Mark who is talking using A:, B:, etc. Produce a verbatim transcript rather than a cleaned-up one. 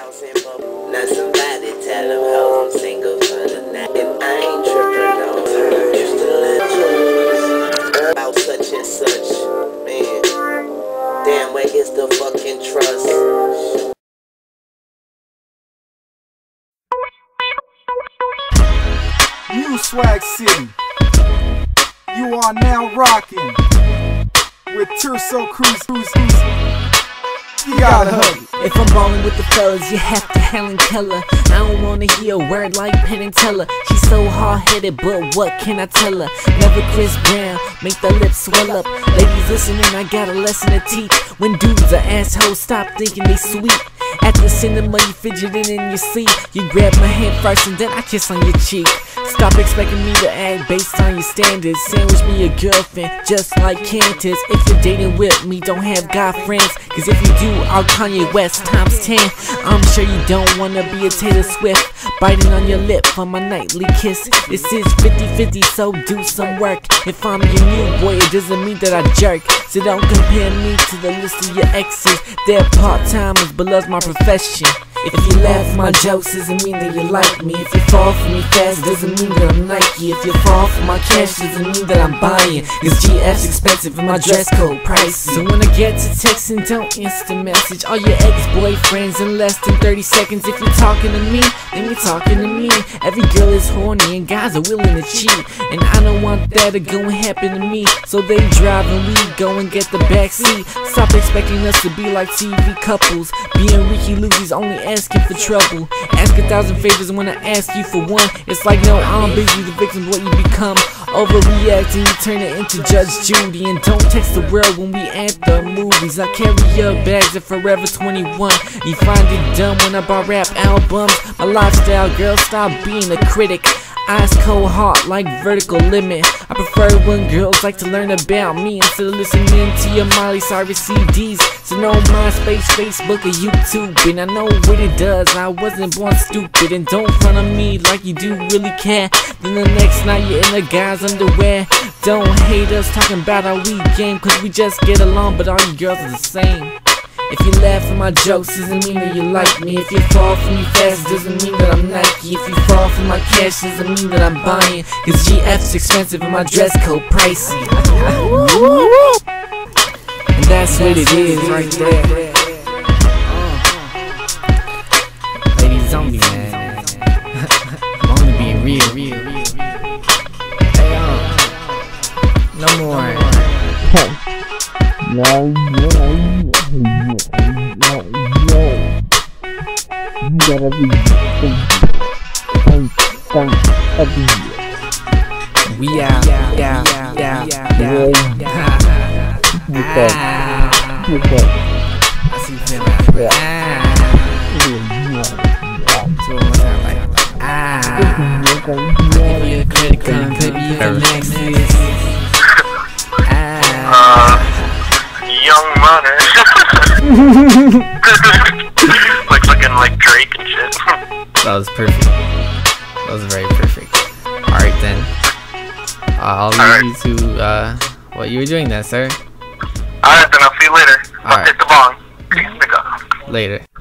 A: house in bubble. Now somebody tell them how I'm single from the night. And I ain't tripping on her. Used to let you about such and such. Man, damn, where is the fucking trust?
B: New Swag City. You are now rocking with Terso Cruz. Cruz, Cruz. You gotta hug it.
C: If I'm ballin' with the fellas, you have to Helen Keller. I don't wanna hear a word like Penn and Teller. She's so hard-headed, but what can I tell her? Never Chris Brown, make the lips swell up. Ladies listening, I got a lesson to teach. When dudes are assholes, stop thinking they sweet. At the cinema, you fidgeting in your seat. You grab my hand first and then I kiss on your cheek. Stop expecting me to act based on your standards. Sandwich me a girlfriend, just like Candace. If you're dating with me, don't have guy friends. Cause if you do, I'll Kanye West times ten. I'm sure you don't wanna be a Taylor Swift, biting on your lip for my nightly kiss. This is fifty fifty, so do some work. If I'm your new boy, it doesn't mean that I jerk. So don't compare me to the list of your exes. They're part-timers, but love's my profession. If you laugh at my jokes, doesn't mean that you like me. If you fall for me fast, doesn't mean that I'm Nike. If you fall for my cash, doesn't mean that I'm buying. Cause G F's expensive and my dress code pricey. So when I get to texting, don't instant message all your ex-boyfriends in less than thirty seconds. If you're talking to me, then you're talking to me. Every girl is horny and guys are willing to cheat, and I don't want that to go and happen to me. So they drive and we go and get the backseat. Stop expecting us to be like T V couples. Being Ricky Lucy's only asking for trouble. Ask a thousand favors when I ask you for one. It's like, no, I'm busy, the victim's what you become. Overreacting, you turn it into Judge Judy. And don't text the world when we at the movies. I carry your bags at Forever twenty-one. You find it dumb when I buy rap albums. My lifestyle, girl, stop being a critic. Ice cold heart like Vertical Limit. I prefer when girls like to learn about me instead of listening to your Miley Cyrus C Ds. So no MySpace, Facebook, or YouTube. And I know what it does, I wasn't born stupid. And don't front on me like you do really care. Then the next night you're in a guy's underwear. Don't hate us talking about our weak game, cause we just get along, but all you girls are the same. If you laugh at my jokes, doesn't mean that you like me. If you fall for me fast, doesn't mean that I'm Nike. If you fall for my cash, doesn't mean that I'm buying. Cause G F's expensive and my dress code pricey. And that's what it is right there. Ladies, don't be mad. I'm only being real, real, real. Hey, uh, no more.
D: No, no, no, no, no. You gotta be
C: we out, yeah, yeah, yeah, yeah, yeah. I see you feeling. So one more time, like, ah. Give you a credit card, baby, you can next this.
E: Uh, Young Money. Like looking like Drake and shit.
F: That was perfect. That was very perfect. Alright then. Uh, I'll leave
E: right.
F: you to uh, what you were doing then, sir.
E: Alright then, I'll see you later. I'll
F: Alright.
E: hit the bong. Peace, nigga.
F: Later.